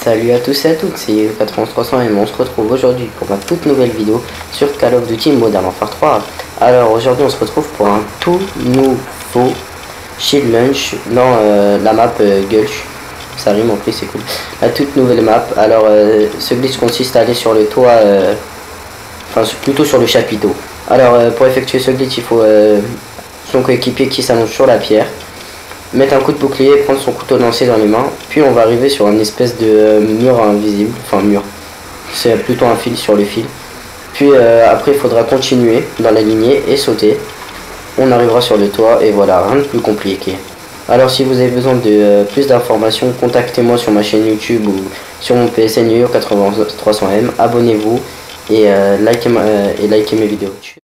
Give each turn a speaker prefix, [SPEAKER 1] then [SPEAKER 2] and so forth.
[SPEAKER 1] Salut à tous et à toutes, c'est 9300 et on se retrouve aujourd'hui pour ma toute nouvelle vidéo sur Call of Duty Modern Warfare 3. Alors aujourd'hui on se retrouve pour un tout nouveau Shield Launch dans la map Gulch. Ça rime en plus, c'est cool. La toute nouvelle map. Alors ce glitch consiste à aller sur le toit, enfin plutôt sur le chapiteau. Alors pour effectuer ce glitch il faut son coéquipier qui s'allonge sur la pierre, mettre un coup de bouclier, prendre son couteau lancé dans les mains, puis on va arriver sur une espèce de mur invisible, enfin mur, c'est plutôt un fil sur le fil, puis après il faudra continuer dans la lignée et sauter, on arrivera sur le toit et voilà, rien de plus compliqué. Alors si vous avez besoin de plus d'informations, contactez-moi sur ma chaîne YouTube ou sur mon PSN Yo 9300M, abonnez-vous et likez mes vidéos.